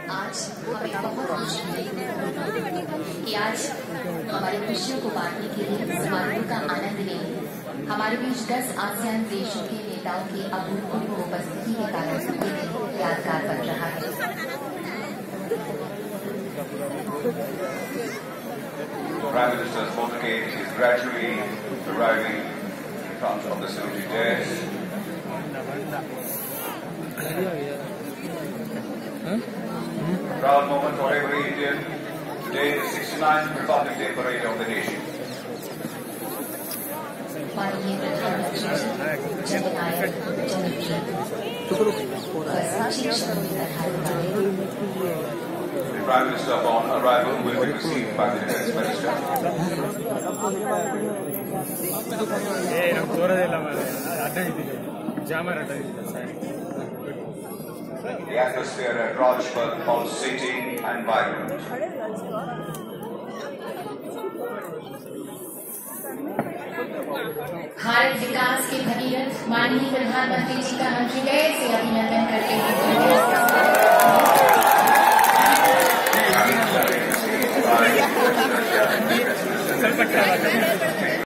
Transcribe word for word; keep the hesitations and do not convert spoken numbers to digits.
आज हमें बहुत खुशी है कि आज हमारी खुशियों को बांटने के लिए समारोह का आनंद लें। हमारे बीच दस आसियान देशों के नेताओं की अभूतपूर्व उपस्थिति के कारण यादगार बन रहा है। Prime Minister's motorcade is gradually arriving in front of the saluting dais. Proud moment for every Indian. Today is the sixty-ninth Republic Day parade of the nation. The Prime Minister upon arrival will be received by the Defence Minister. The atmosphere at Rajpath pulsating and vibrant. Bharat विकास के भगीरथ माननीय प्रधानमंत्री जी का हम हृदय से अभिनंदन करते हैं।